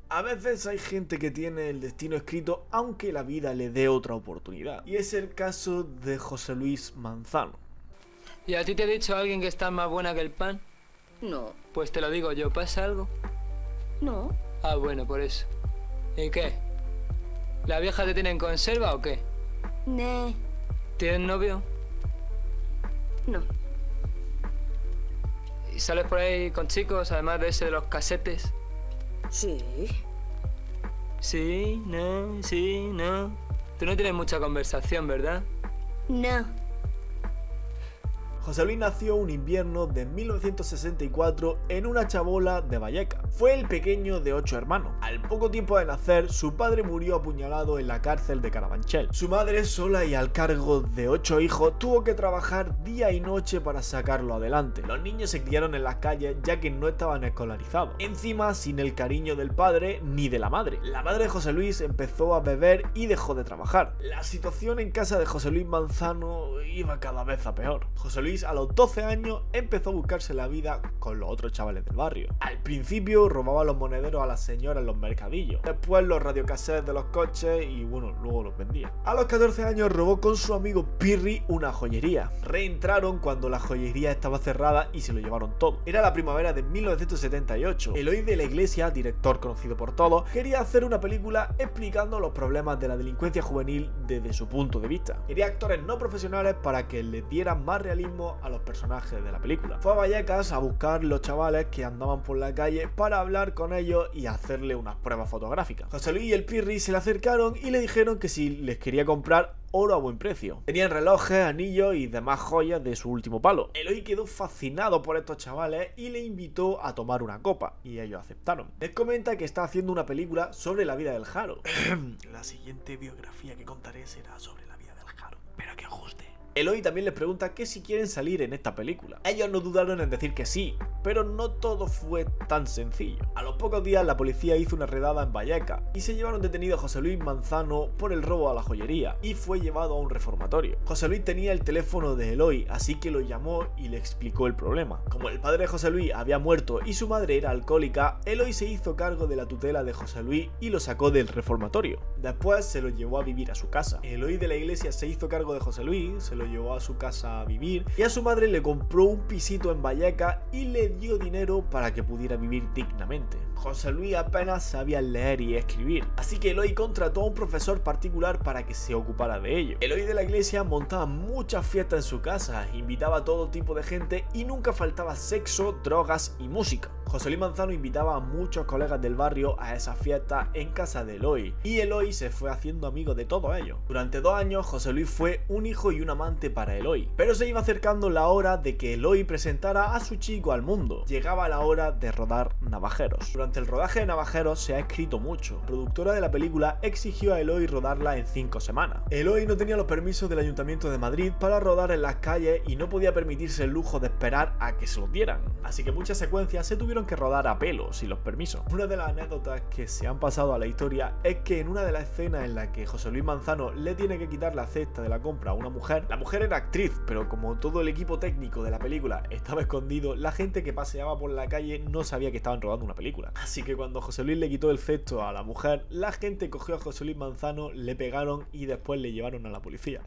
A veces hay gente que tiene el destino escrito aunque la vida le dé otra oportunidad. Y es el caso de José Luis Manzano. ¿Y a ti te ha dicho alguien que estás más buena que el pan? No. Pues te lo digo yo, ¿pasa algo? No. Ah, bueno, por eso. ¿Y qué? ¿La vieja te tiene en conserva o qué? Ne. ¿Tienes novio? No. ¿Y sales por ahí con chicos, además de ese de los casetes? Sí. Sí, no, sí, no. Tú no tienes mucha conversación, ¿verdad? No. José Luis nació un invierno de 1964 en una chabola de Vallecas. Fue el pequeño de 8 hermanos. Al poco tiempo de nacer, su padre murió apuñalado en la cárcel de Carabanchel. Su madre, sola y al cargo de 8 hijos, tuvo que trabajar día y noche para sacarlo adelante. Los niños se criaron en las calles ya que no estaban escolarizados. Encima, sin el cariño del padre ni de la madre. La madre de José Luis empezó a beber y dejó de trabajar. La situación en casa de José Luis Manzano iba cada vez a peor. José Luis a los 12 años empezó a buscarse la vida con los otros chavales del barrio. Al principio robaba los monederos a las señoras en los mercadillos, después los radiocassettes de los coches y bueno, luego los vendía. A los 14 años robó con su amigo Pirri una joyería. Reentraron cuando la joyería estaba cerrada y se lo llevaron todo. Era la primavera de 1978. Eloy de la Iglesia, director conocido por todos, quería hacer una película explicando los problemas de la delincuencia juvenil desde su punto de vista. Quería actores no profesionales para que les dieran más realismo a los personajes de la película. Fue a Vallecas a buscar los chavales que andaban por la calle para hablar con ellos y hacerle unas pruebas fotográficas. José Luis y el Pirri se le acercaron y le dijeron que si les quería comprar oro a buen precio. Tenían relojes, anillos y demás joyas de su último palo. Eloy quedó fascinado por estos chavales y le invitó a tomar una copa, y ellos aceptaron. Les comenta que está haciendo una película sobre la vida del Jaro. La siguiente biografía que contaré será sobre la vida del Jaro. Pero que os guste. Eloy también les pregunta que si quieren salir en esta película. Ellos no dudaron en decir que sí, pero no todo fue tan sencillo. A los pocos días la policía hizo una redada en Vallecas y se llevaron detenido a José Luis Manzano por el robo a la joyería y fue llevado a un reformatorio. José Luis tenía el teléfono de Eloy, así que lo llamó y le explicó el problema. Como el padre de José Luis había muerto y su madre era alcohólica, Eloy se hizo cargo de la tutela de José Luis y lo sacó del reformatorio. Después se lo llevó a vivir a su casa. Eloy de la Iglesia se hizo cargo de José Luis, se lo llevó a su casa a vivir y a su madre le compró un pisito en Vallecas y le dio dinero para que pudiera vivir dignamente. José Luis apenas sabía leer y escribir, así que Eloy contrató a un profesor particular para que se ocupara de ello. Eloy de la Iglesia montaba muchas fiestas en su casa, invitaba a todo tipo de gente y nunca faltaba sexo, drogas y música. José Luis Manzano invitaba a muchos colegas del barrio a esas fiestas en casa de Eloy, y Eloy se fue haciendo amigo de todos ellos. Durante 2 años José Luis fue un hijo y un amante para Eloy, pero se iba acercando la hora de que Eloy presentara a su chico al mundo. Llegaba la hora de rodar Navajeros. Durante el rodaje de Navajeros se ha escrito mucho. La productora de la película exigió a Eloy rodarla en 5 semanas. Eloy no tenía los permisos del Ayuntamiento de Madrid para rodar en las calles y no podía permitirse el lujo de esperar a que se los dieran, así que muchas secuencias se tuvieron que rodar a pelo, sin los permisos. Una de las anécdotas que se han pasado a la historia es que en una de las escenas en la que José Luis Manzano le tiene que quitar la cesta de la compra a una mujer, la mujer era actriz, pero como todo el equipo técnico de la película estaba escondido, la gente que paseaba por la calle no sabía que estaban rodando una película. Así que cuando José Luis le quitó el cesto a la mujer, la gente cogió a José Luis Manzano, le pegaron y después le llevaron a la policía.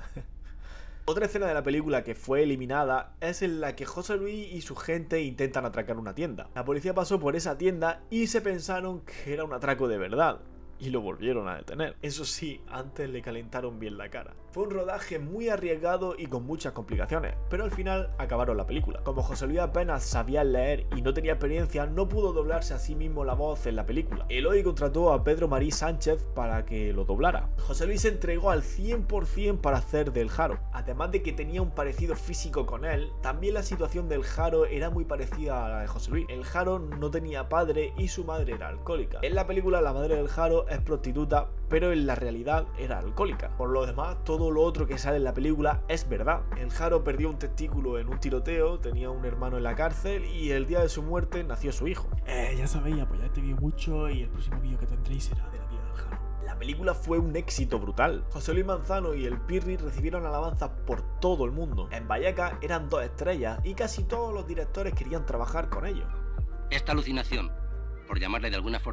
Otra escena de la película que fue eliminada es en la que José Luis y su gente intentan atracar una tienda. La policía pasó por esa tienda y se pensaron que era un atraco de verdad y lo volvieron a detener. Eso sí, antes le calentaron bien la cara. Fue un rodaje muy arriesgado y con muchas complicaciones, pero al final acabaron la película. Como José Luis apenas sabía leer y no tenía experiencia, no pudo doblarse a sí mismo la voz en la película. Eloy contrató a Pedro Marí Sánchez para que lo doblara. José Luis se entregó al 100% para hacer del Jaro. Además de que tenía un parecido físico con él, también la situación del Jaro era muy parecida a la de José Luis. El Jaro no tenía padre y su madre era alcohólica. En la película la madre del Jaro es prostituta, pero en la realidad era alcohólica. Por lo demás, todo lo otro que sale en la película es verdad. El Jaro perdió un testículo en un tiroteo, tenía un hermano en la cárcel y el día de su muerte nació su hijo. Ya sabéis, apoyad este vídeo mucho y el próximo vídeo que tendréis será de la vida del Jaro. La película fue un éxito brutal. José Luis Manzano y el Pirri recibieron alabanzas por todo el mundo. En Vallecas eran 2 estrellas y casi todos los directores querían trabajar con ellos. Esta alucinación, por llamarle de alguna forma,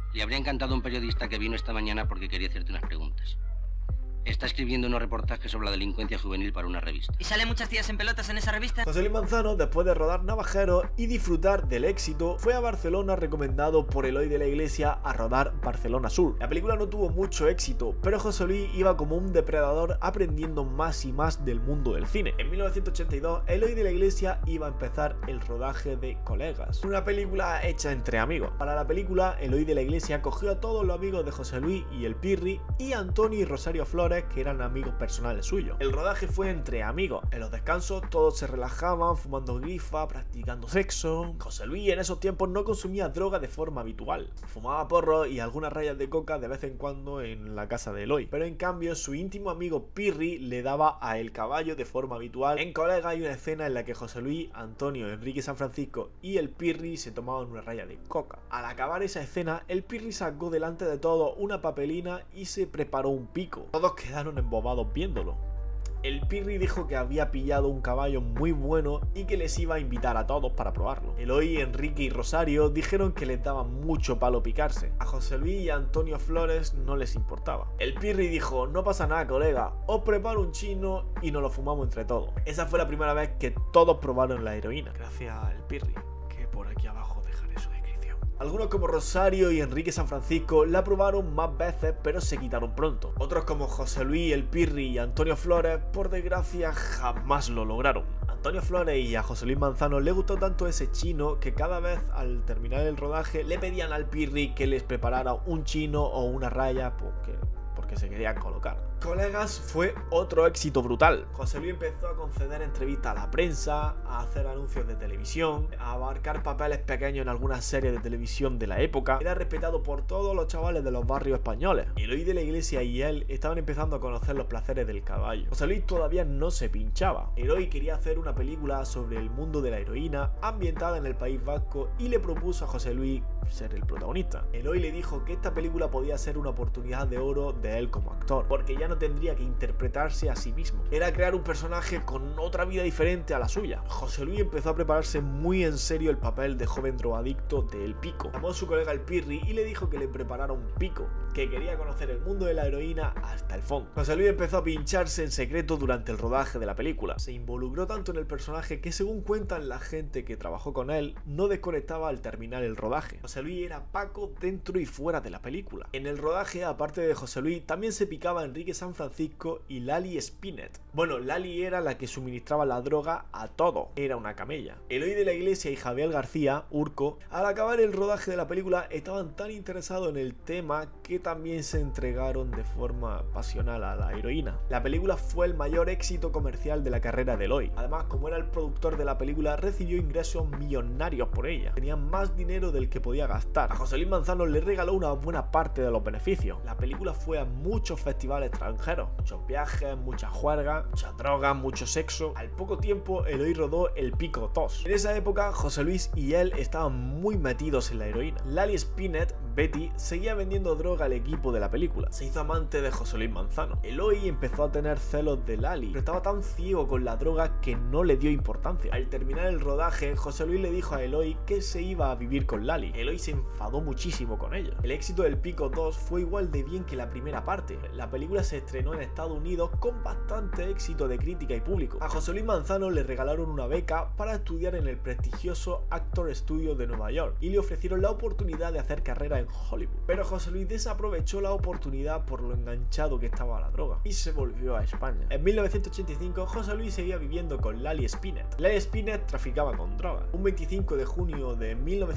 Le habría encantado un periodista que vino esta mañana porque quería hacerte unas preguntas. Está escribiendo unos reportajes sobre la delincuencia juvenil para una revista. ¿Y sale muchas tías en pelotas en esa revista? José Luis Manzano, después de rodar Navajeros y disfrutar del éxito, fue a Barcelona recomendado por Eloy de la Iglesia a rodar Barcelona Sur. La película no tuvo mucho éxito, pero José Luis iba como un depredador aprendiendo más y más del mundo del cine. En 1982, Eloy de la Iglesia iba a empezar el rodaje de Colegas, una película hecha entre amigos. Para la película, Eloy de la Iglesia cogió a todos los amigos de José Luis y el Pirri y Antonio y Rosario Flores, que eran amigos personales suyos. El rodaje fue entre amigos. En los descansos todos se relajaban fumando grifa, practicando sexo. José Luis en esos tiempos no consumía droga de forma habitual. Fumaba porros y algunas rayas de coca de vez en cuando en la casa de Eloy. Pero en cambio su íntimo amigo Pirri le daba a El Caballo de forma habitual. En Colega hay una escena en la que José Luis, Antonio, Enrique San Francisco y el Pirri se tomaban una raya de coca. Al acabar esa escena, el Pirri sacó delante de todos una papelina y se preparó un pico. Todos quedaron embobados viéndolo. El Pirri dijo que había pillado un caballo muy bueno y que les iba a invitar a todos para probarlo. Eloy, Enrique y Rosario dijeron que les daba mucho palo picarse. A José Luis y a Antonio Flores no les importaba. El Pirri dijo: no pasa nada, colega, os preparo un chino y nos lo fumamos entre todos. Esa fue la primera vez que todos probaron la heroína. Gracias al Pirri, que por aquí abajo dejaré su descripción. Algunos como Rosario y Enrique San Francisco la probaron más veces, pero se quitaron pronto. Otros como José Luis, el Pirri y Antonio Flores, por desgracia, jamás lo lograron. A Antonio Flores y a José Luis Manzano le gustó tanto ese chino que cada vez al terminar el rodaje le pedían al Pirri que les preparara un chino o una raya porque se querían colocar. Colegas fue otro éxito brutal. José Luis empezó a conceder entrevistas a la prensa, a hacer anuncios de televisión, a abarcar papeles pequeños en algunas series de televisión de la época. Era respetado por todos los chavales de los barrios españoles. Eloy de la Iglesia y él estaban empezando a conocer los placeres del caballo. José Luis todavía no se pinchaba. Eloy quería hacer una película sobre el mundo de la heroína ambientada en el País Vasco y le propuso a José Luis ser el protagonista. Eloy le dijo que esta película podía ser una oportunidad de oro de él como actor, porque ya no tendría que interpretarse a sí mismo. Era crear un personaje con otra vida diferente a la suya. José Luis empezó a prepararse muy en serio el papel de joven drogadicto de El Pico. Llamó a su colega el Pirri y le dijo que le preparara un pico, que quería conocer el mundo de la heroína hasta el fondo. José Luis empezó a pincharse en secreto durante el rodaje de la película. Se involucró tanto en el personaje que, según cuentan la gente que trabajó con él, no desconectaba al terminar el rodaje. José Luis era Paco dentro y fuera de la película. En el rodaje, aparte de José Luis, también se picaba Enrique San Francisco y Lali Spinet. Bueno, Lali era la que suministraba la droga a todo. Era una camella. Eloy de la Iglesia y Javier García, Urco, al acabar el rodaje de la película estaban tan interesados en el tema que también se entregaron de forma pasional a la heroína. La película fue el mayor éxito comercial de la carrera de Eloy. Además, como era el productor de la película, recibió ingresos millonarios por ella. Tenía más dinero del que podía gastar. A José Luis Manzano le regaló una buena parte de los beneficios. La película fue a muchos festivales extranjeros. Muchos viajes, mucha juerga, mucha droga, mucho sexo. Al poco tiempo, Eloy rodó El Pico 2. En esa época, José Luis y él estaban muy metidos en la heroína. Lali Spinet, Betty, seguía vendiendo droga al equipo de la película. Se hizo amante de José Luis Manzano. Eloy empezó a tener celos de Lali, pero estaba tan ciego con la droga que no le dio importancia. Al terminar el rodaje, José Luis le dijo a Eloy que se iba a vivir con Lali. Eloy se enfadó muchísimo con ella. El éxito del Pico 2 fue igual de bien que la primera parte. La película se estrenó en Estados Unidos con bastante éxito de crítica y público. A José Luis Manzano le regalaron una beca para estudiar en el prestigioso Actor Studio de Nueva York y le ofrecieron la oportunidad de hacer carrera en Hollywood. Pero José Luis desaprovechó la oportunidad por lo enganchado que estaba a la droga y se volvió a España. En 1985, José Luis seguía viviendo con Lali Spinet. Lali Spinet traficaba con drogas. Un 25 de junio de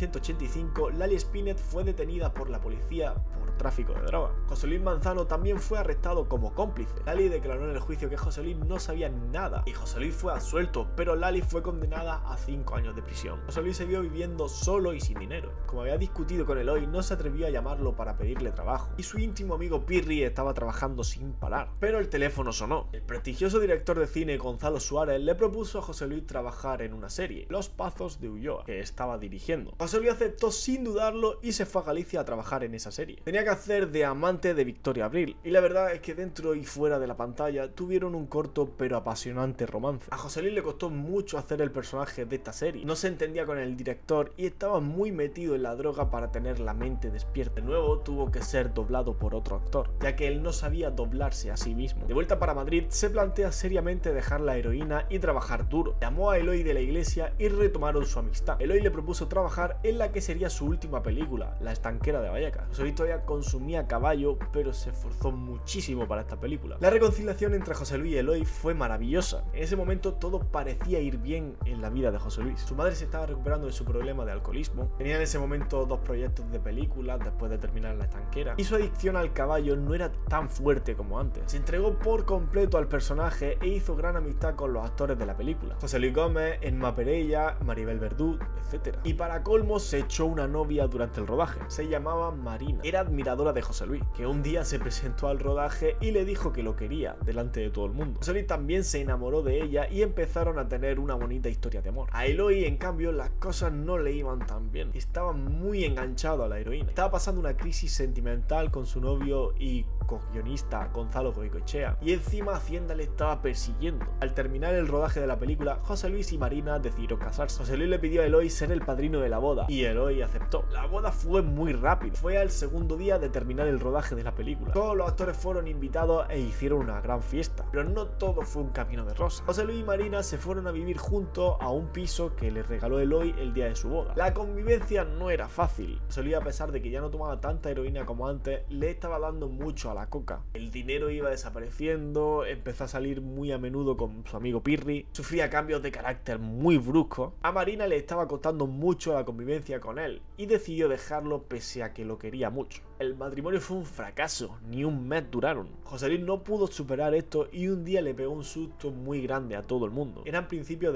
1985, Lali Spinet fue detenida por la policía por tráfico de droga. José Luis Manzano también fue arrestado como cómplice. Lali declaró en el juicio que José Luis no sabía nada y José Luis fue absuelto, pero Lali fue condenada a 5 años de prisión. José Luis se vio viviendo solo y sin dinero. Como había discutido con Eloy, no se atrevió a llamarlo para pedirle trabajo y su íntimo amigo Pirri estaba trabajando sin parar. Pero el teléfono sonó. El prestigioso director de cine Gonzalo Suárez le propuso a José Luis trabajar en una serie, Los Pazos de Ulloa, que estaba dirigiendo. José Luis aceptó sin dudarlo y se fue a Galicia a trabajar en esa serie. Tenía que hacer de amante de Victoria Abril y la verdad es que dentro y fuera de la pantalla tuvieron un corto pero apasionante romance. A José Luis le costó mucho hacer el personaje de esta serie. No se entendía con el director y estaba muy metido en la droga para tener la mente completamente despierto. De nuevo tuvo que ser doblado por otro actor, ya que él no sabía doblarse a sí mismo. De vuelta para Madrid, se plantea seriamente dejar la heroína y trabajar duro. Llamó a Eloy de la iglesia y retomaron su amistad. Eloy le propuso trabajar en la que sería su última película, La estanquera de Vallecas. José Luis todavía consumía caballo, pero se esforzó muchísimo para esta película. La reconciliación entre José Luis y Eloy fue maravillosa. En ese momento todo parecía ir bien en la vida de José Luis. Su madre se estaba recuperando de su problema de alcoholismo. Tenía en ese momento 2 proyectos de películas después de terminar La estanquera. Y su adicción al caballo no era tan fuerte como antes. Se entregó por completo al personaje e hizo gran amistad con los actores de la película. José Luis Gómez, Emma Perella, Maribel Verdú, etc. Y para colmo se echó una novia durante el rodaje. Se llamaba Marina. Era admiradora de José Luis, que un día se presentó al rodaje y le dijo que lo quería delante de todo el mundo. José Luis también se enamoró de ella y empezaron a tener una bonita historia de amor. A Eloy, en cambio, las cosas no le iban tan bien. Estaba muy enganchado a la heroína. Estaba pasando una crisis sentimental con su novio y co-guionista Gonzalo Goicoechea, y encima Hacienda le estaba persiguiendo. Al terminar el rodaje de la película, José Luis y Marina decidieron casarse. José Luis le pidió a Eloy ser el padrino de la boda y Eloy aceptó. La boda fue muy rápida. Fue al segundo día de terminar el rodaje de la película. Todos los actores fueron invitados e hicieron una gran fiesta, pero no todo fue un camino de rosas. José Luis y Marina se fueron a vivir juntos a un piso que les regaló Eloy el día de su boda. La convivencia no era fácil. José Luis, a pesar de que ya no tomaba tanta heroína como antes, le estaba dando mucho a la coca. El dinero iba desapareciendo, empezó a salir muy a menudo con su amigo Pirri, sufría cambios de carácter muy bruscos. A Marina le estaba costando mucho la convivencia con él y decidió dejarlo pese a que lo quería mucho. El matrimonio fue un fracaso, ni un mes duraron. José Luis no pudo superar esto y un día le pegó un susto muy grande a todo el mundo. Eran principios de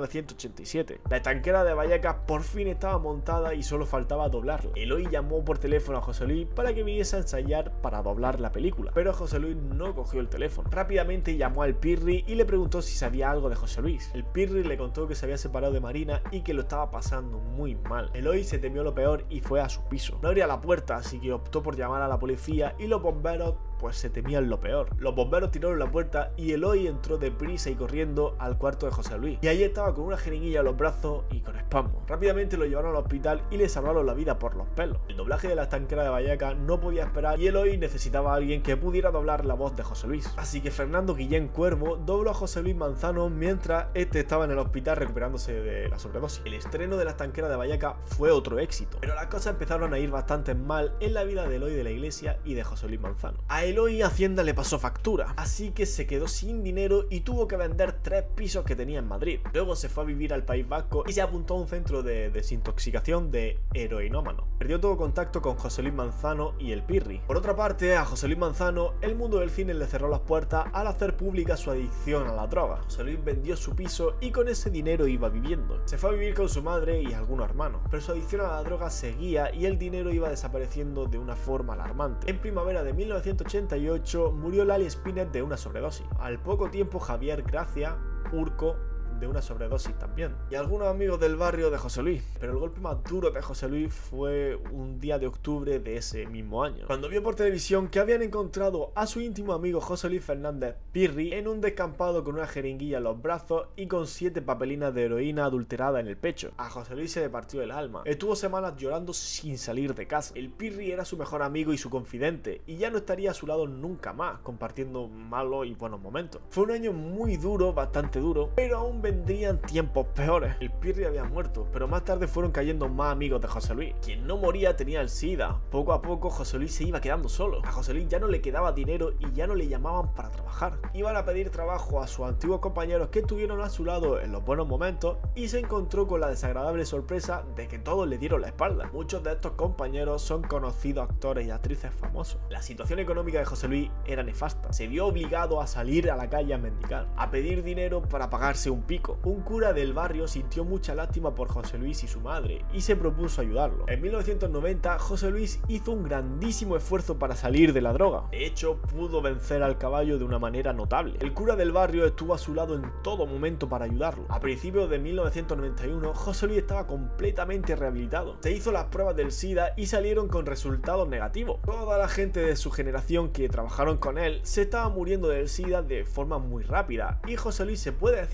1987. La estanquera de Vallecas por fin estaba montada y solo faltaba doblarla. Eloy llamó por teléfono a José Luis para que viniese a ensayar para doblar la película, pero José Luis no cogió el teléfono. Rápidamente llamó al Pirri y le preguntó si sabía algo de José Luis. El Pirri le contó que se había separado de Marina y que lo estaba pasando muy mal. Eloy se temió lo peor y fue a su piso. No abría la puerta, así que optó por llamar a la policía y los bomberos pues se temían lo peor. Los bomberos tiraron la puerta y Eloy entró deprisa y corriendo al cuarto de José Luis. Y allí estaba con una jeringuilla en los brazos y con espasmos. Rápidamente lo llevaron al hospital y le salvaron la vida por los pelos. El doblaje de La estanquera de Vallecas no podía esperar y Eloy necesitaba a alguien que pudiera doblar la voz de José Luis. Así que Fernando Guillén Cuervo dobló a José Luis Manzano mientras este estaba en el hospital recuperándose de la sobredosis. El estreno de La estanquera de Vallecas fue otro éxito, pero las cosas empezaron a ir bastante mal en la vida de Eloy de la iglesia y de José Luis Manzano. A Eloy Hacienda le pasó factura, así que se quedó sin dinero y tuvo que vender 3 pisos que tenía en Madrid. Luego se fue a vivir al País Vasco y se apuntó a un centro de desintoxicación de heroinómanos. Perdió todo contacto con José Luis Manzano y el Pirri. Por otra parte, a José Luis Manzano, el mundo del cine le cerró las puertas al hacer pública su adicción a la droga. José Luis vendió su piso y con ese dinero iba viviendo. Se fue a vivir con su madre y algunos hermanos, pero su adicción a la droga seguía y el dinero iba desapareciendo de una forma alarmante. En primavera de 1988 murió Lali Spinett de una sobredosis. Al poco tiempo Javier Gracia Urco de una sobredosis también, y algunos amigos del barrio de José Luis. Pero el golpe más duro de José Luis fue un día de octubre de ese mismo año, cuando vio por televisión que habían encontrado a su íntimo amigo José Luis Fernández Pirri en un descampado con una jeringuilla en los brazos y con 7 papelinas de heroína adulterada en el pecho. A José Luis se le partió el alma. Estuvo semanas llorando sin salir de casa. El Pirri era su mejor amigo y su confidente, y ya no estaría a su lado nunca más, compartiendo malos y buenos momentos. Fue un año muy duro, bastante duro, pero aún vendrían tiempos peores. El Pirri había muerto, pero más tarde fueron cayendo más amigos de José Luis. Quien no moría tenía el SIDA. Poco a poco José Luis se iba quedando solo. A José Luis ya no le quedaba dinero y ya no le llamaban para trabajar. Iban a pedir trabajo a sus antiguos compañeros que estuvieron a su lado en los buenos momentos y se encontró con la desagradable sorpresa de que todos le dieron la espalda. Muchos de estos compañeros son conocidos actores y actrices famosos. La situación económica de José Luis era nefasta. Se vio obligado a salir a la calle a mendigar, a pedir dinero para pagarse un pico. Un cura del barrio sintió mucha lástima por José Luis y su madre y se propuso ayudarlo. En 1990 José Luis hizo un grandísimo esfuerzo para salir de la droga. De hecho, pudo vencer al caballo de una manera notable. El cura del barrio estuvo a su lado en todo momento para ayudarlo. A principios de 1991 José Luis estaba completamente rehabilitado. Se hizo las pruebas del SIDA y salieron con resultados negativos. Toda la gente de su generación que trabajaron con él se estaba muriendo del SIDA de forma muy rápida y José Luis se puede decir que tuvo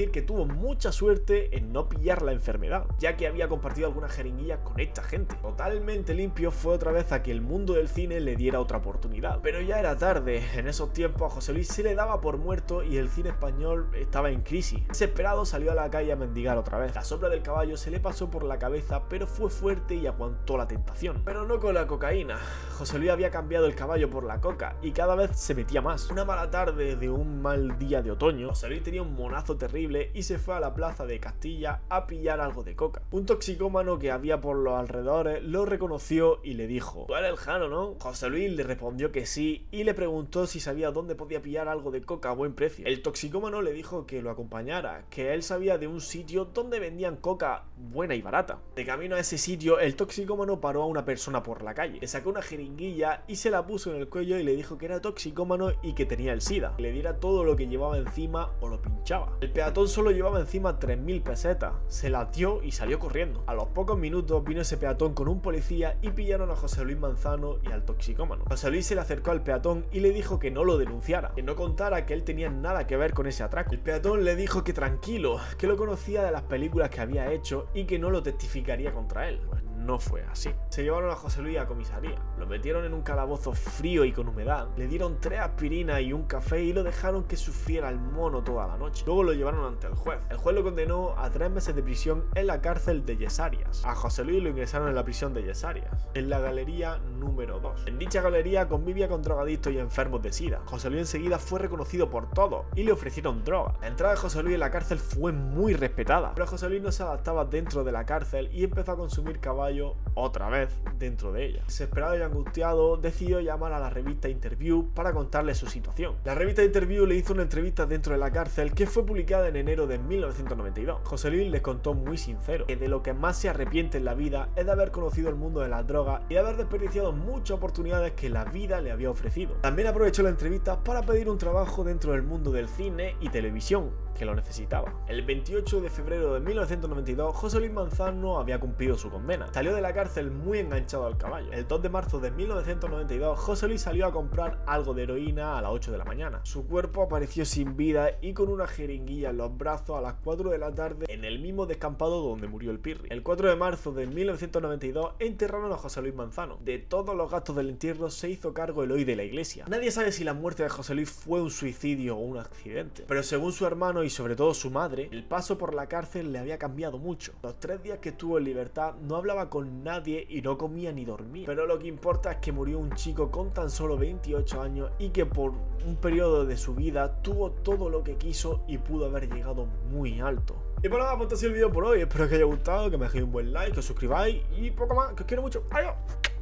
mucha suerte en no pillar la enfermedad, ya que había compartido algunas jeringuillas con esta gente. Totalmente limpio, fue otra vez a que el mundo del cine le diera otra oportunidad. Pero ya era tarde. En esos tiempos a José Luis se le daba por muerto y el cine español estaba en crisis. Desesperado salió a la calle a mendigar otra vez. La sombra del caballo se le pasó por la cabeza, pero fue fuerte y aguantó la tentación. Pero no con la cocaína. José Luis había cambiado el caballo por la coca y cada vez se metía más. Una mala tarde de un mal día de otoño, José Luis tenía un monazo terrible y se fue a la plaza de Castilla a pillar algo de coca. Un toxicómano que había por los alrededores lo reconoció y le dijo: "Tú eres el Jano, ¿no?". José Luis le respondió que sí y le preguntó si sabía dónde podía pillar algo de coca a buen precio. El toxicómano le dijo que lo acompañara, que él sabía de un sitio donde vendían coca buena y barata. De camino a ese sitio, el toxicómano paró a una persona por la calle, le sacó una jeringuilla y se la puso en el cuello y le dijo que era toxicómano y que tenía el SIDA, que le diera todo lo que llevaba encima o lo pinchaba. El peatón solo llevaba encima 3000 pesetas, se las dio y salió corriendo. A los pocos minutos vino ese peatón con un policía y pillaron a José Luis Manzano y al toxicómano. José Luis se le acercó al peatón y le dijo que no lo denunciara, que no contara que él tenía nada que ver con ese atraco. El peatón le dijo que tranquilo, que lo conocía de las películas que había hecho y que no lo testificaría contra él. Pues no fue así. Se llevaron a José Luis a comisaría, lo metieron en un calabozo frío y con humedad, le dieron 3 aspirinas y un café y lo dejaron que sufriera el mono toda la noche. Luego lo llevaron ante el juez. El juez lo condenó a 3 meses de prisión en la cárcel de Yesarias. A José Luis lo ingresaron en la prisión de Yesarias, en la galería número 2. En dicha galería convivía con drogadictos y enfermos de SIDA. José Luis enseguida fue reconocido por todos y le ofrecieron droga. La entrada de José Luis en la cárcel fue muy respetada, pero José Luis no se adaptaba dentro de la cárcel y empezó a consumir caballo otra vez dentro de ella. Desesperado y angustiado, decidió llamar a la revista Interview para contarle su situación. La revista Interview le hizo una entrevista dentro de la cárcel que fue publicada en enero de 1992. José Luis les contó muy sincero que de lo que más se arrepiente en la vida es de haber conocido el mundo de las drogas y de haber desperdiciado muchas oportunidades que la vida le había ofrecido. También aprovechó la entrevista para pedir un trabajo dentro del mundo del cine y televisión, que lo necesitaba. El 28 de febrero de 1992, José Luis Manzano había cumplido su condena. Salió de la cárcel muy enganchado al caballo. El 2 de marzo de 1992, José Luis salió a comprar algo de heroína a las 8 de la mañana. Su cuerpo apareció sin vida y con una jeringuilla en los brazos a las 4 de la tarde en el mismo descampado donde murió el Pirri. El 4 de marzo de 1992 enterraron a José Luis Manzano. De todos los gastos del entierro se hizo cargo el hoy de la iglesia. Nadie sabe si la muerte de José Luis fue un suicidio o un accidente, pero según su hermano y sobre todo su madre, el paso por la cárcel le había cambiado mucho. Los 3 días que estuvo en libertad no hablaba con nadie y no comía ni dormía. Pero lo que importa es que murió un chico con tan solo 28 años y que por un periodo de su vida tuvo todo lo que quiso y pudo haber llegado muy alto. Y por nada, pues así el vídeo por hoy. Espero que os haya gustado, que me dejéis un buen like, que os suscribáis y poco más, que os quiero mucho. ¡Adiós!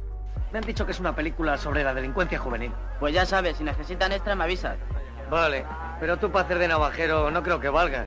Me han dicho que es una película sobre la delincuencia juvenil. Pues ya sabes, si necesitan extra me avisas. Vale, pero tú para hacer de navajero no creo que valgas.